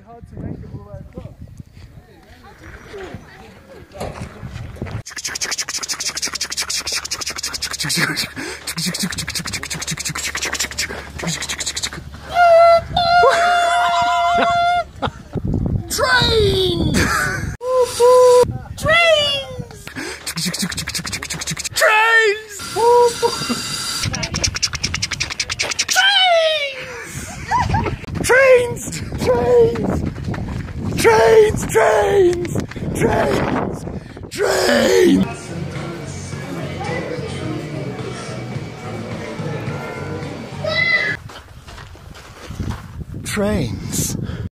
hard to make it all the way across. Train! Trains! Trains! Trains! Trains! Trains! Trains! Trains! Trains! Trains!